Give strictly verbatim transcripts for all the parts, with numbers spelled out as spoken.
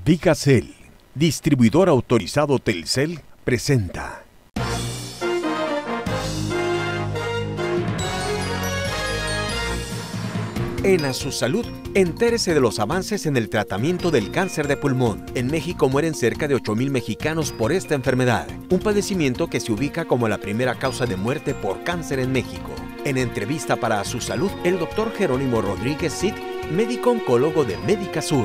Vigacel, distribuidor autorizado Telcel, presenta. En A Su Salud, entérese de los avances en el tratamiento del cáncer de pulmón. En México mueren cerca de ocho mil mexicanos por esta enfermedad, un padecimiento que se ubica como la primera causa de muerte por cáncer en México. En entrevista para A Su Salud, el doctor Jerónimo Rodríguez Cid, médico oncólogo de Médica Sur.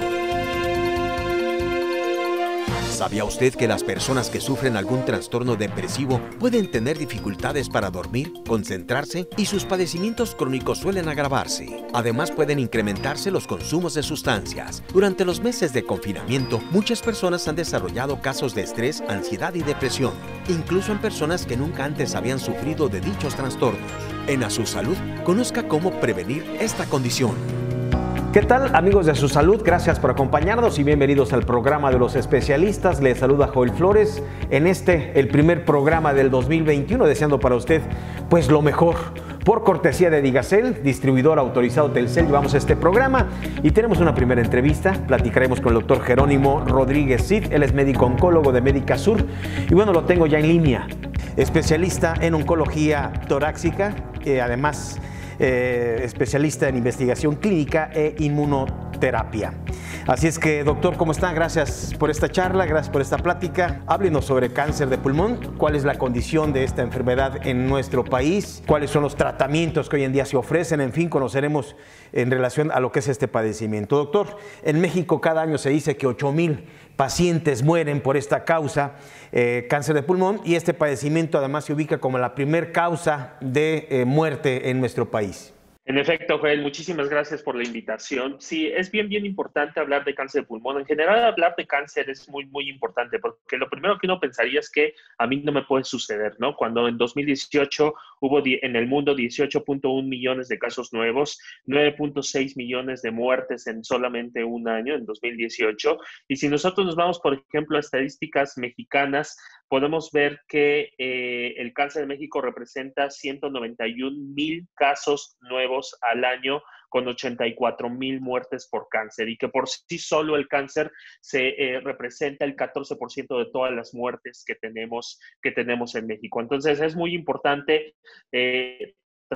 ¿Sabía usted que las personas que sufren algún trastorno depresivo pueden tener dificultades para dormir, concentrarse y sus padecimientos crónicos suelen agravarse? Además, pueden incrementarse los consumos de sustancias. Durante los meses de confinamiento, muchas personas han desarrollado casos de estrés, ansiedad y depresión, incluso en personas que nunca antes habían sufrido de dichos trastornos. En A Su Salud, conozca cómo prevenir esta condición. ¿Qué tal, amigos de A Su Salud? Gracias por acompañarnos y bienvenidos al programa de los especialistas. Les saluda Joel Flores en este, el primer programa del dos mil veintiuno, deseando para usted pues lo mejor. Por cortesía de Vigacel, distribuidor autorizado Telcel, llevamos este programa y tenemos una primera entrevista. Platicaremos con el doctor Jerónimo Rodríguez Cid, él es médico oncólogo de Médica Sur y bueno, lo tengo ya en línea. Especialista en oncología torácica, eh, además Eh, especialista en investigación clínica e inmunoterapia. Así es que, doctor, ¿cómo está? Gracias por esta charla, gracias por esta plática. Háblenos sobre cáncer de pulmón, cuál es la condición de esta enfermedad en nuestro país, cuáles son los tratamientos que hoy en día se ofrecen, en fin, conoceremos en relación a lo que es este padecimiento. Doctor, en México cada año se dice que ocho mil pacientes mueren por esta causa, eh, cáncer de pulmón, y este padecimiento además se ubica como la primer causa de eh, muerte en nuestro país. En efecto, Joel, muchísimas gracias por la invitación. Sí, es bien, bien importante hablar de cáncer de pulmón. En general, hablar de cáncer es muy, muy importante porque lo primero que uno pensaría es que a mí no me puede suceder, ¿no? Cuando en dos mil dieciocho hubo en el mundo dieciocho punto uno millones de casos nuevos, nueve punto seis millones de muertes en solamente un año, en dos mil dieciocho. Y si nosotros nos vamos, por ejemplo, a estadísticas mexicanas, podemos ver que eh, el cáncer de México representa ciento noventa y un mil casos nuevos al año con ochenta y cuatro mil muertes por cáncer y que por sí solo el cáncer se eh, representa el catorce por ciento de todas las muertes que tenemos, que tenemos en México. Entonces es muy importante eh,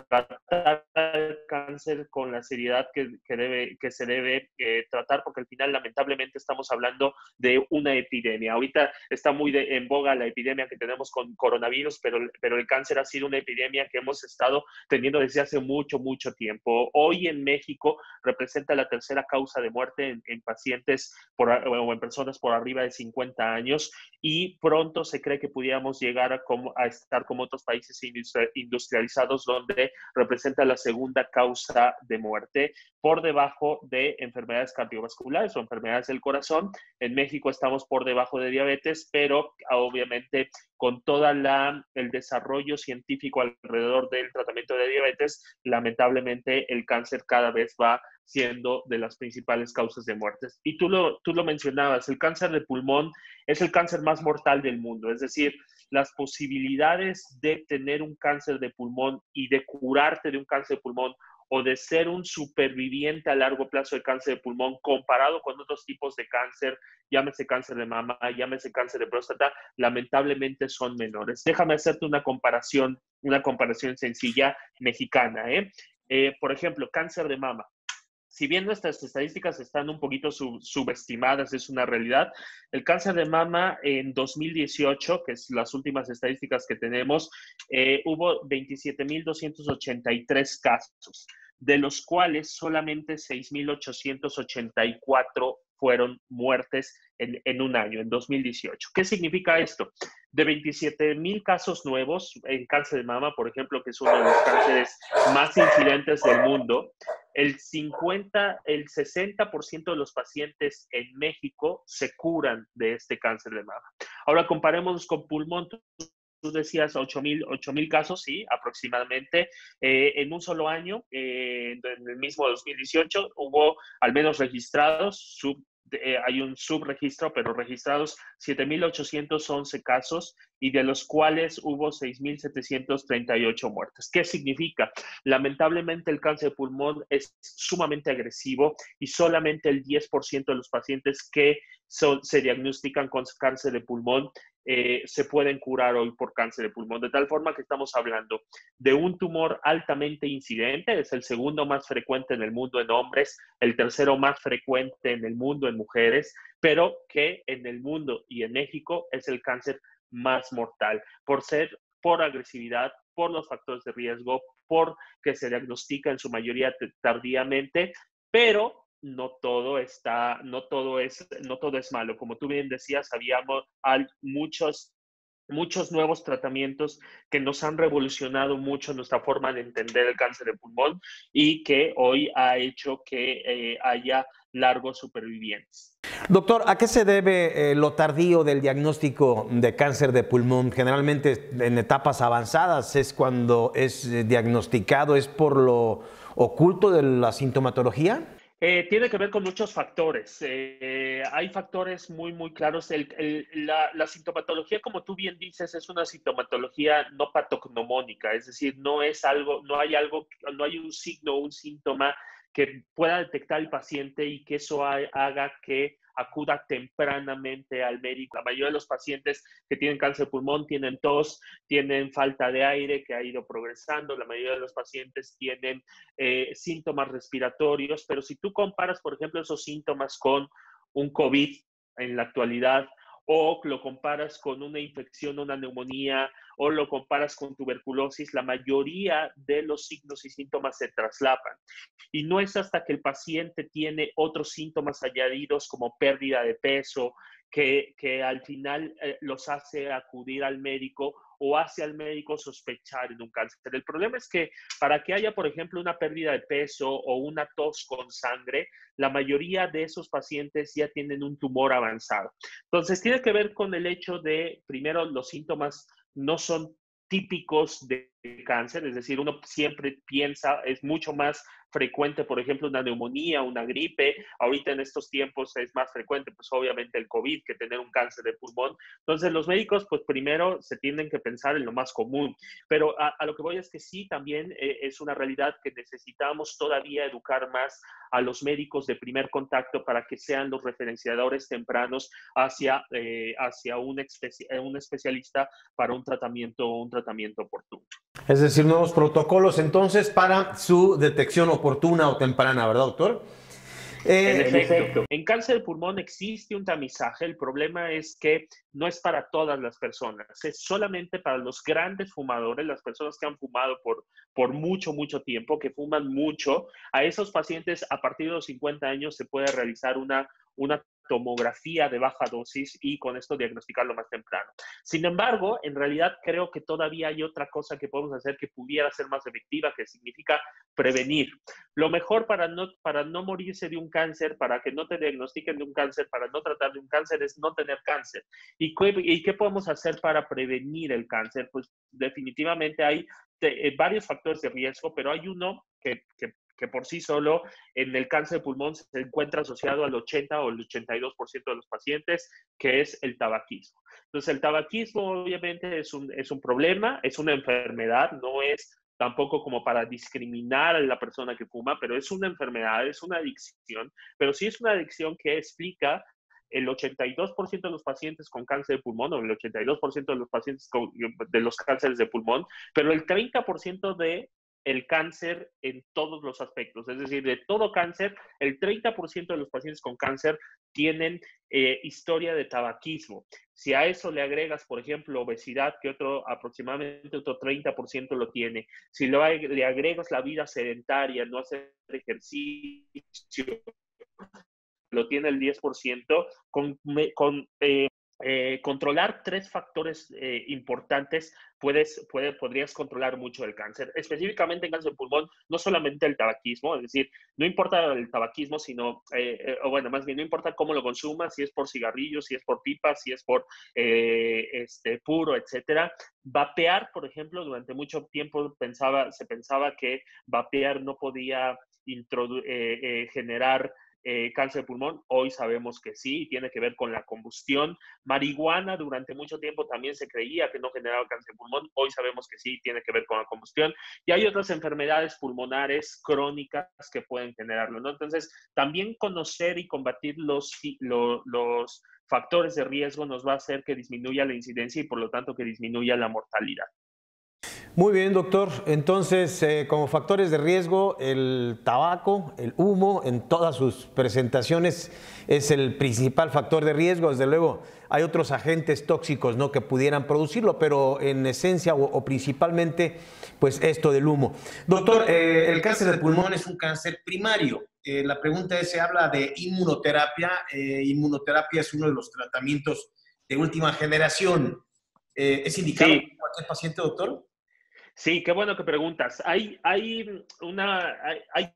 tratar el cáncer con la seriedad que, que, debe, que se debe eh, tratar, porque al final lamentablemente estamos hablando de una epidemia. Ahorita está muy de, en boga la epidemia que tenemos con coronavirus, pero, pero el cáncer ha sido una epidemia que hemos estado teniendo desde hace mucho, mucho tiempo. Hoy en México representa la tercera causa de muerte en, en pacientes por, o en personas por arriba de cincuenta años y pronto se cree que pudiéramos llegar a, como, a estar como otros países industrializados donde representa la segunda causa de muerte por debajo de enfermedades cardiovasculares o enfermedades del corazón. En México estamos por debajo de diabetes, pero obviamente con todo el desarrollo científico alrededor del tratamiento de diabetes, lamentablemente el cáncer cada vez va siendo de las principales causas de muertes. Y tú lo, tú lo mencionabas, el cáncer de pulmón es el cáncer más mortal del mundo, es decir, las posibilidades de tener un cáncer de pulmón y de curarte de un cáncer de pulmón o de ser un superviviente a largo plazo de cáncer de pulmón comparado con otros tipos de cáncer, llámese cáncer de mama, llámese cáncer de próstata, lamentablemente son menores. Déjame hacerte una comparación, una comparación sencilla mexicana, ¿eh? Eh, por ejemplo, cáncer de mama. Si bien nuestras estadísticas están un poquito sub, subestimadas, es una realidad, el cáncer de mama en dos mil dieciocho, que es las últimas estadísticas que tenemos, eh, hubo veintisiete mil doscientos ochenta y tres casos, de los cuales solamente seis mil ochocientos ochenta y cuatro fueron muertes en, en un año, en dos mil dieciocho. ¿Qué significa esto? De veintisiete mil casos nuevos en cáncer de mama, por ejemplo, que es uno de los cánceres más incidentes del mundo, el cincuenta, el sesenta por ciento de los pacientes en México se curan de este cáncer de mama. Ahora comparemos con pulmón. Tú decías ocho mil casos, sí, aproximadamente. Eh, en un solo año, eh, en el mismo dos mil dieciocho, hubo al menos registrados, sub, eh, hay un subregistro, pero registrados siete mil ochocientos once casos y de los cuales hubo seis mil setecientos treinta y ocho muertes. ¿Qué significa? Lamentablemente el cáncer de pulmón es sumamente agresivo y solamente el diez por ciento de los pacientes que son, se diagnostican con cáncer de pulmón eh, se pueden curar hoy por cáncer de pulmón, de tal forma que estamos hablando de un tumor altamente incidente, es el segundo más frecuente en el mundo en hombres, el tercero más frecuente en el mundo en mujeres, pero que en el mundo y en México es el cáncer más mortal, por ser, por agresividad, por los factores de riesgo, por que se diagnostica en su mayoría tardíamente, pero no todo está, no todo es, no todo es malo. Como tú bien decías, habíamos hay muchos, muchos nuevos tratamientos que nos han revolucionado mucho nuestra forma de entender el cáncer de pulmón y que hoy ha hecho que eh, haya largos supervivientes. Doctor, ¿a qué se debe eh, lo tardío del diagnóstico de cáncer de pulmón? Generalmente en etapas avanzadas es cuando es eh, diagnosticado, ¿es por lo oculto de la sintomatología? Eh, tiene que ver con muchos factores. Eh, hay factores muy, muy claros. El, el, la, la sintomatología, como tú bien dices, es una sintomatología no patognomónica, es decir, no es algo, no hay algo, no hay un signo o un síntoma que pueda detectar el paciente y que eso ha, haga que acuda tempranamente al médico. La mayoría de los pacientes que tienen cáncer de pulmón tienen tos, tienen falta de aire que ha ido progresando, la mayoría de los pacientes tienen eh, síntomas respiratorios, pero si tú comparas, por ejemplo, esos síntomas con un COVID en la actualidad, o lo comparas con una infección, una neumonía, o lo comparas con tuberculosis, la mayoría de los signos y síntomas se traslapan. Y no es hasta que el paciente tiene otros síntomas añadidos como pérdida de peso, que, que al final eh, los hace acudir al médico o hace al médico sospechar en un cáncer. El problema es que para que haya, por ejemplo, una pérdida de peso o una tos con sangre, la mayoría de esos pacientes ya tienen un tumor avanzado. Entonces, tiene que ver con el hecho de, primero, los síntomas no son típicos de cáncer, es decir, uno siempre piensa, es mucho más frecuente, por ejemplo, una neumonía, una gripe. Ahorita en estos tiempos es más frecuente, pues obviamente el COVID que tener un cáncer de pulmón. Entonces los médicos, pues primero se tienen que pensar en lo más común. Pero a, a lo que voy es que sí, también eh, es una realidad que necesitamos todavía educar más a los médicos de primer contacto para que sean los referenciadores tempranos hacia, eh, hacia un, especi un especialista para un tratamiento, un tratamiento oportuno. Es decir, nuevos protocolos entonces para su detección oportuna o temprana, ¿verdad, doctor? Eh, en efecto, en cáncer de pulmón existe un tamizaje. El problema es que no es para todas las personas, es solamente para los grandes fumadores, las personas que han fumado por, por mucho, mucho tiempo, que fuman mucho. A esos pacientes a partir de los cincuenta años se puede realizar una, una tomografía de baja dosis y con esto diagnosticarlo más temprano. Sin embargo, en realidad creo que todavía hay otra cosa que podemos hacer que pudiera ser más efectiva, que significa prevenir. Lo mejor para no, para no morirse de un cáncer, para que no te diagnostiquen de un cáncer, para no tratar de un cáncer, es no tener cáncer. ¿Y qué, y qué podemos hacer para prevenir el cáncer? Pues definitivamente hay de, eh, varios factores de riesgo, pero hay uno que, que que por sí solo en el cáncer de pulmón se encuentra asociado al ochenta o el ochenta y dos por ciento de los pacientes, que es el tabaquismo. Entonces, el tabaquismo obviamente es un, es un problema, es una enfermedad, no es tampoco como para discriminar a la persona que fuma, pero es una enfermedad, es una adicción, pero sí es una adicción que explica el ochenta y dos por ciento de los pacientes con cáncer de pulmón, o el ochenta y dos por ciento de los pacientes con, de los cánceres de pulmón, pero el treinta por ciento de el cáncer en todos los aspectos. Es decir, de todo cáncer, el treinta por ciento de los pacientes con cáncer tienen eh, historia de tabaquismo. Si a eso le agregas, por ejemplo, obesidad, que otro aproximadamente otro treinta por ciento lo tiene, si lo, le agregas la vida sedentaria, no hacer ejercicio, lo tiene el diez por ciento, con, con eh, Eh, controlar tres factores eh, importantes, puedes, puede, podrías controlar mucho el cáncer. Específicamente en cáncer de pulmón, no solamente el tabaquismo, es decir, no importa el tabaquismo, sino, eh, eh, o bueno, más bien, no importa cómo lo consumas, si es por cigarrillos, si es por pipas, si es por eh, este, puro, etcétera. Vapear, por ejemplo, durante mucho tiempo pensaba, se pensaba que vapear no podía introdu eh, eh, generar eh, cáncer de pulmón? Hoy sabemos que sí, tiene que ver con la combustión. Marihuana durante mucho tiempo también se creía que no generaba cáncer de pulmón, hoy sabemos que sí, tiene que ver con la combustión. Y hay otras enfermedades pulmonares crónicas que pueden generarlo, ¿no? Entonces, también conocer y combatir los, los, los factores de riesgo nos va a hacer que disminuya la incidencia y por lo tanto que disminuya la mortalidad. Muy bien, doctor. Entonces, eh, como factores de riesgo, el tabaco, el humo, en todas sus presentaciones es el principal factor de riesgo. Desde luego, hay otros agentes tóxicos, ¿no?, que pudieran producirlo, pero en esencia o, o principalmente, pues esto del humo. Doctor, eh, el cáncer de pulmón es un cáncer primario. Eh, la pregunta es, se habla de inmunoterapia. Eh, inmunoterapia es uno de los tratamientos de última generación. Eh, ¿Es indicado Sí. para cualquier paciente, doctor? Sí, qué bueno que preguntas. Hay, hay, una, hay, hay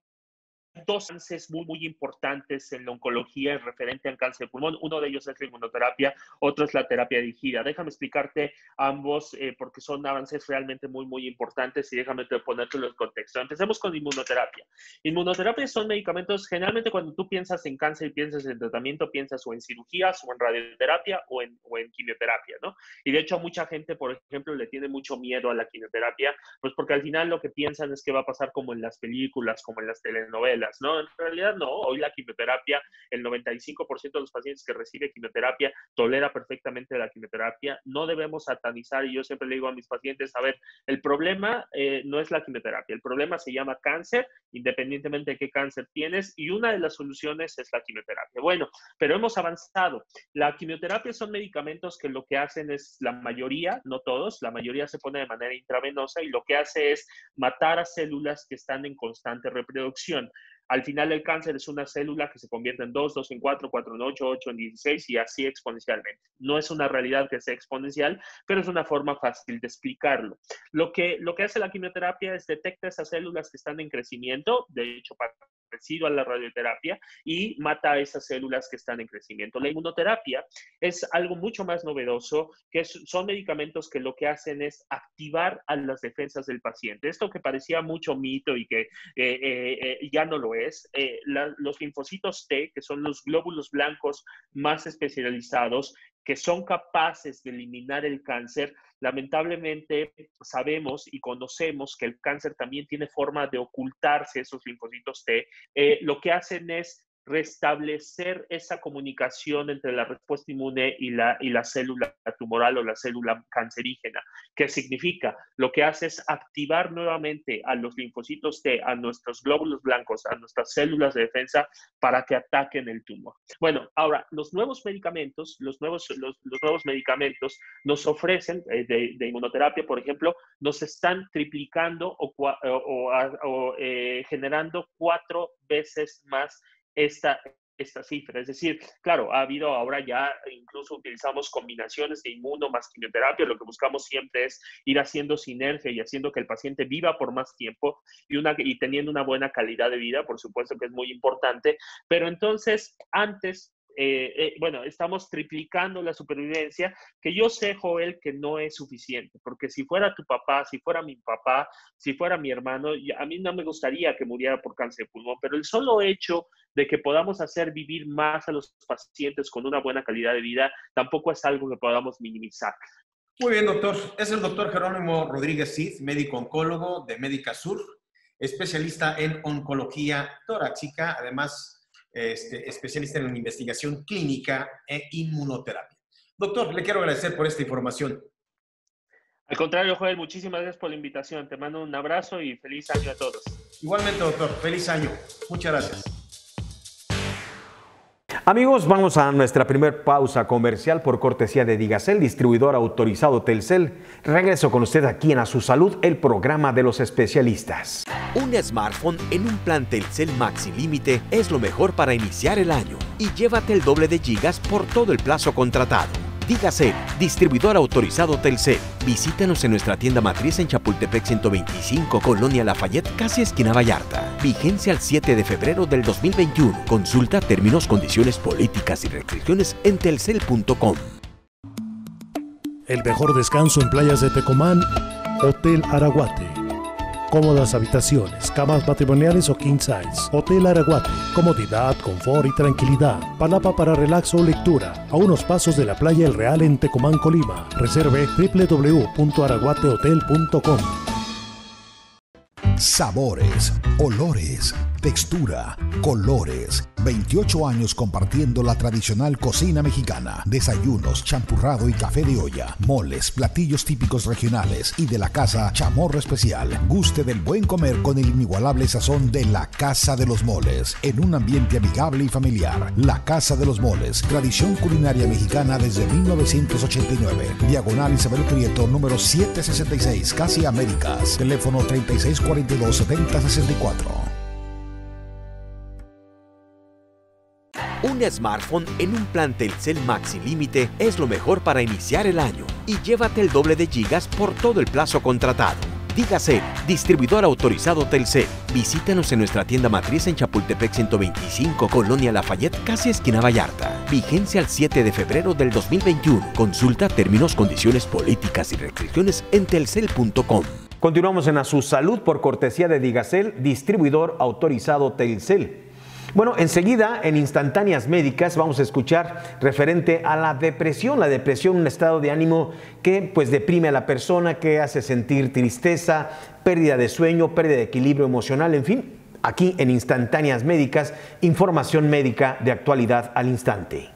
dos avances muy, muy importantes en la oncología referente al cáncer de pulmón. Uno de ellos es la inmunoterapia, otro es la terapia dirigida. Déjame explicarte ambos eh, porque son avances realmente muy, muy importantes y déjame ponértelo en contexto. Empecemos con inmunoterapia. Inmunoterapia son medicamentos, generalmente cuando tú piensas en cáncer y piensas en tratamiento, piensas o en cirugías o en radioterapia o en, o en quimioterapia, ¿no? Y de hecho mucha gente, por ejemplo, le tiene mucho miedo a la quimioterapia, pues porque al final lo que piensan es que va a pasar como en las películas, como en las telenovelas, ¿no? En realidad no, hoy la quimioterapia, el noventa y cinco por ciento de los pacientes que reciben quimioterapia tolera perfectamente la quimioterapia. No debemos satanizar, y yo siempre le digo a mis pacientes, a ver, el problema eh, no es la quimioterapia, el problema se llama cáncer, independientemente de qué cáncer tienes, y una de las soluciones es la quimioterapia. Bueno, pero hemos avanzado. La quimioterapia son medicamentos que lo que hacen es, la mayoría, no todos, la mayoría se pone de manera intravenosa y lo que hace es matar a células que están en constante reproducción. Al final el cáncer es una célula que se convierte en dos, dos en cuatro, cuatro en ocho, ocho en dieciséis y así exponencialmente. No es una realidad que sea exponencial, pero es una forma fácil de explicarlo. Lo que, lo que hace la quimioterapia es detecta esas células que están en crecimiento, de hecho parecido a la radioterapia, y mata a esas células que están en crecimiento. La inmunoterapia es algo mucho más novedoso, que es, son medicamentos que lo que hacen es activar a las defensas del paciente. Esto que parecía mucho mito y que eh, eh, eh, ya no lo es, eh, la, los linfocitos T, que son los glóbulos blancos más especializados, que son capaces de eliminar el cáncer. Lamentablemente sabemos y conocemos que el cáncer también tiene forma de ocultarse esos linfocitos T. Eh, lo que hacen es restablecer esa comunicación entre la respuesta inmune y la, y la célula tumoral o la célula cancerígena. ¿Qué significa? Lo que hace es activar nuevamente a los linfocitos T, a nuestros glóbulos blancos, a nuestras células de defensa para que ataquen el tumor. Bueno, ahora, los nuevos medicamentos, los nuevos, los, los nuevos medicamentos nos ofrecen, eh, de, de inmunoterapia, por ejemplo, nos están triplicando o, o, o, o eh, generando cuatro veces más esta, esta cifra. Es decir, claro, ha habido ahora ya, incluso utilizamos combinaciones de inmuno más quimioterapia. Lo que buscamos siempre es ir haciendo sinergia y haciendo que el paciente viva por más tiempo y, una, y teniendo una buena calidad de vida, por supuesto que es muy importante. Pero entonces, antes... Eh, eh, bueno, estamos triplicando la supervivencia, que yo sé, Joel, que no es suficiente, porque si fuera tu papá, si fuera mi papá, si fuera mi hermano, a mí no me gustaría que muriera por cáncer de pulmón, pero el solo hecho de que podamos hacer vivir más a los pacientes con una buena calidad de vida, tampoco es algo que podamos minimizar. Muy bien, doctor. Es el doctor Jerónimo Rodríguez Cid, médico oncólogo de Médica Sur, especialista en oncología torácica, además Este, especialista en investigación clínica e inmunoterapia. Doctor, le quiero agradecer por esta información. Al contrario, Joel, muchísimas gracias por la invitación. Te mando un abrazo y feliz año a todos. Igualmente, doctor. Feliz año. Muchas gracias. Amigos, vamos a nuestra primera pausa comercial por cortesía de Digacel, distribuidor autorizado Telcel. Regreso con usted aquí en A Su Salud, el programa de los especialistas. Un smartphone en un plan Telcel Maxi Límite es lo mejor para iniciar el año y llévate el doble de gigas por todo el plazo contratado. Digacel, distribuidor autorizado Telcel. Visítanos en nuestra tienda matriz en Chapultepec ciento veinticinco, Colonia Lafayette, casi esquina Vallarta. Vigencia el siete de febrero del dos mil veintiuno. Consulta términos, condiciones, políticas y restricciones en telcel punto com. El mejor descanso en playas de Tecomán, Hotel Araguate. Cómodas habitaciones, camas matrimoniales o king size. Hotel Araguate. Comodidad, confort y tranquilidad. Palapa para relax o lectura. A unos pasos de la playa El Real en Tecomán, Colima. Reserve doble u doble u doble u punto araguate hotel punto com. Sabores, olores, textura, colores. veintiocho años compartiendo la tradicional cocina mexicana. Desayunos, champurrado y café de olla. Moles, platillos típicos regionales y de la casa Chamorro Especial. Guste del buen comer con el inigualable sazón de la Casa de los Moles. En un ambiente amigable y familiar. La Casa de los Moles. Tradición culinaria mexicana desde mil novecientos ochenta y nueve. Diagonal Isabel Prieto, número setecientos sesenta y seis, Casi Américas. Teléfono treinta y seis cuarenta y dos, setenta sesenta y cuatro. Un smartphone en un plan Telcel Maxi Límite es lo mejor para iniciar el año y llévate el doble de gigas por todo el plazo contratado. Digacel, distribuidor autorizado Telcel. Visítanos en nuestra tienda matriz en Chapultepec ciento veinticinco, Colonia Lafayette, casi esquina Vallarta. Vigencia el siete de febrero del dos mil veintiuno. Consulta términos, condiciones, políticas y restricciones en telcel punto com. Continuamos en A Su Salud por cortesía de Digacel, distribuidor autorizado Telcel. Bueno, enseguida en Instantáneas Médicas vamos a escuchar referente a la depresión. La depresión, un estado de ánimo que pues deprime a la persona, que hace sentir tristeza, pérdida de sueño, pérdida de equilibrio emocional, en fin. Aquí en Instantáneas Médicas, información médica de actualidad al instante.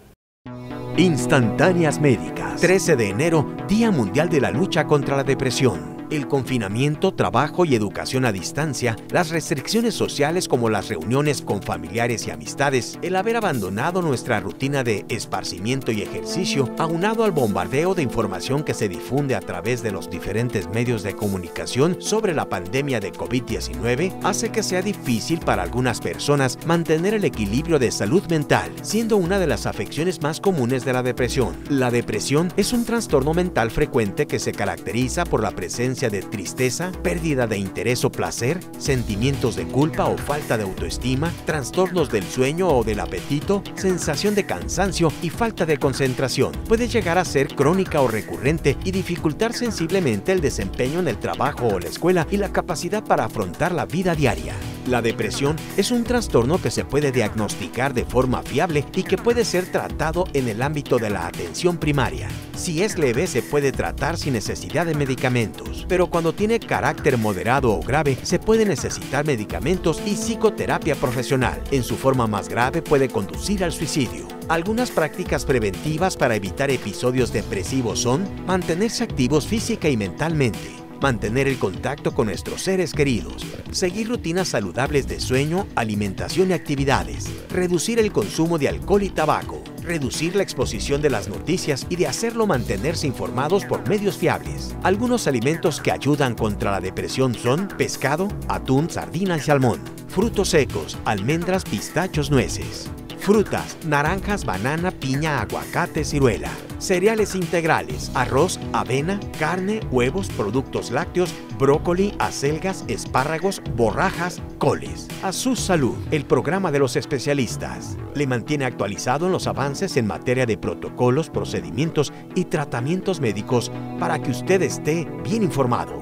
Instantáneas Médicas. trece de enero, Día Mundial de la Lucha contra la Depresión. El confinamiento, trabajo y educación a distancia, las restricciones sociales como las reuniones con familiares y amistades, el haber abandonado nuestra rutina de esparcimiento y ejercicio, aunado al bombardeo de información que se difunde a través de los diferentes medios de comunicación sobre la pandemia de COVID diecinueve, hace que sea difícil para algunas personas mantener el equilibrio de salud mental, siendo una de las afecciones más comunes de la depresión. La depresión es un trastorno mental frecuente que se caracteriza por la presencia de tristeza, pérdida de interés o placer, sentimientos de culpa o falta de autoestima, trastornos del sueño o del apetito, sensación de cansancio y falta de concentración. Puede llegar a ser crónica o recurrente y dificultar sensiblemente el desempeño en el trabajo o la escuela y la capacidad para afrontar la vida diaria. La depresión es un trastorno que se puede diagnosticar de forma fiable y que puede ser tratado en el ámbito de la atención primaria. Si es leve, se puede tratar sin necesidad de medicamentos, pero cuando tiene carácter moderado o grave, se puede necesitar medicamentos y psicoterapia profesional. En su forma más grave puede conducir al suicidio. Algunas prácticas preventivas para evitar episodios depresivos son mantenerse activos física y mentalmente, mantener el contacto con nuestros seres queridos, seguir rutinas saludables de sueño, alimentación y actividades, reducir el consumo de alcohol y tabaco, reducir la exposición de las noticias y de hacerlo mantenerse informados por medios fiables. Algunos alimentos que ayudan contra la depresión son pescado, atún, sardina y salmón, frutos secos, almendras, pistachos, nueces. Frutas, naranjas, banana, piña, aguacate, ciruela. Cereales integrales, arroz, avena, carne, huevos, productos lácteos, brócoli, acelgas, espárragos, borrajas, coles. A Su Salud, el programa de los especialistas, le mantiene actualizado en los avances en materia de protocolos, procedimientos y tratamientos médicos para que usted esté bien informado.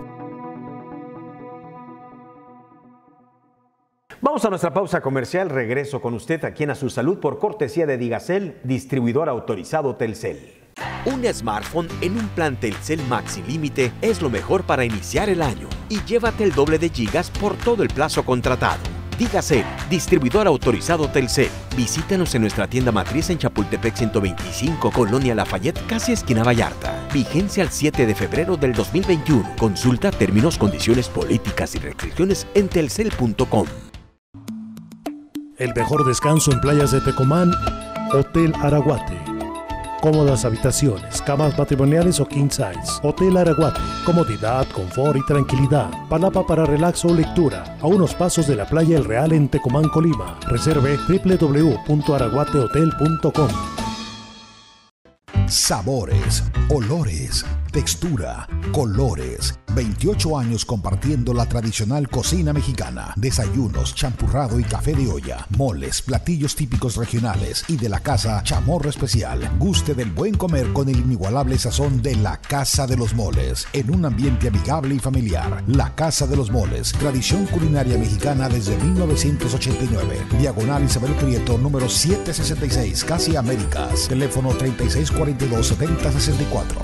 Vamos a nuestra pausa comercial. Regreso con usted aquí en A Su Salud por cortesía de Digacel, distribuidor autorizado Telcel. Un smartphone en un plan Telcel Maxi Límite es lo mejor para iniciar el año y llévate el doble de gigas por todo el plazo contratado. Digacel, distribuidor autorizado Telcel. Visítanos en nuestra tienda matriz en Chapultepec ciento veinticinco, Colonia Lafayette, casi esquina Vallarta. Vigencia el siete de febrero del dos mil veintiuno. Consulta términos, condiciones, políticas y restricciones en telcel punto com. El mejor descanso en playas de Tecomán, Hotel Araguate. Cómodas habitaciones, camas matrimoniales o king size. Hotel Araguate. Comodidad, confort y tranquilidad. Palapa para relax o lectura. A unos pasos de la playa El Real en Tecomán, Colima. Reserve doble u doble u doble u punto araguate hotel punto com. Sabores, olores, textura, colores. veintiocho años compartiendo la tradicional cocina mexicana. Desayunos, champurrado y café de olla. Moles, platillos típicos regionales y de la casa Chamorro Especial. Guste del buen comer con el inigualable sazón de la Casa de los Moles. En un ambiente amigable y familiar. La Casa de los Moles. Tradición culinaria mexicana desde mil novecientos ochenta y nueve. Diagonal Isabel Prieto, número setecientos sesenta y seis, Casi Américas. Teléfono treinta y seis cuarenta y dos, setenta sesenta y cuatro.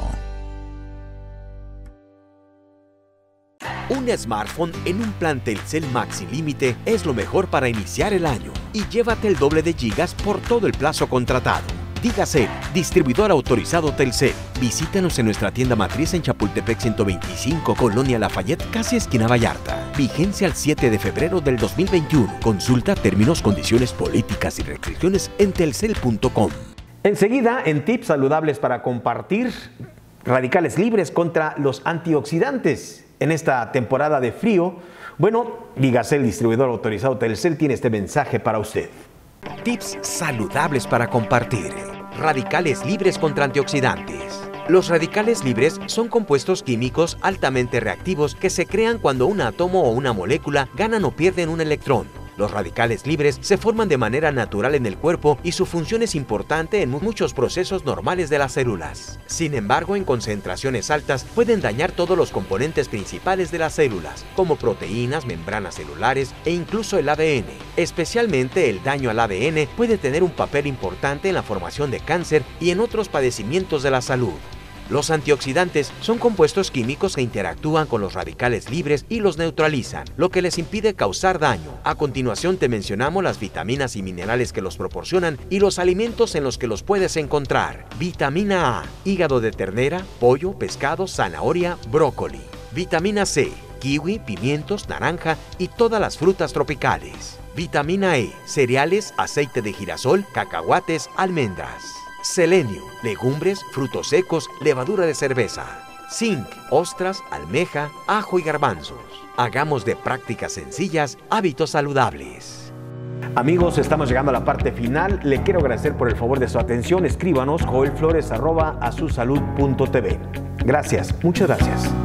Un smartphone en un plan Telcel Maxi Límite es lo mejor para iniciar el año y llévate el doble de gigas por todo el plazo contratado. Digacel, distribuidor autorizado Telcel. Visítanos en nuestra tienda matriz en Chapultepec ciento veinticinco, Colonia Lafayette, casi esquina Vallarta. Vigencia el siete de febrero del dos mil veintiuno. Consulta términos, condiciones, políticas y restricciones en telcel punto com. Enseguida, en tips saludables para compartir, radicales libres contra los antioxidantes. En esta temporada de frío, bueno, Digacel, distribuidor autorizado Telcel, tiene este mensaje para usted. Tips saludables para compartir. Radicales libres contra antioxidantes. Los radicales libres son compuestos químicos altamente reactivos que se crean cuando un átomo o una molécula ganan o pierden un electrón. Los radicales libres se forman de manera natural en el cuerpo y su función es importante en muchos procesos normales de las células. Sin embargo, en concentraciones altas pueden dañar todos los componentes principales de las células, como proteínas, membranas celulares e incluso el A D N. Especialmente el daño al A D N puede tener un papel importante en la formación de cáncer y en otros padecimientos de la salud. Los antioxidantes son compuestos químicos que interactúan con los radicales libres y los neutralizan, lo que les impide causar daño. A continuación te mencionamos las vitaminas y minerales que los proporcionan y los alimentos en los que los puedes encontrar. Vitamina A, hígado de ternera, pollo, pescado, zanahoria, brócoli. Vitamina C, kiwi, pimientos, naranja y todas las frutas tropicales. Vitamina E, cereales, aceite de girasol, cacahuates, almendras. Selenio, legumbres, frutos secos, levadura de cerveza. Zinc, ostras, almeja, ajo y garbanzos. Hagamos de prácticas sencillas hábitos saludables. Amigos, estamos llegando a la parte final. Le quiero agradecer por el favor de su atención. Escríbanos joelflores arroba asusalud punto tv. Gracias, muchas gracias.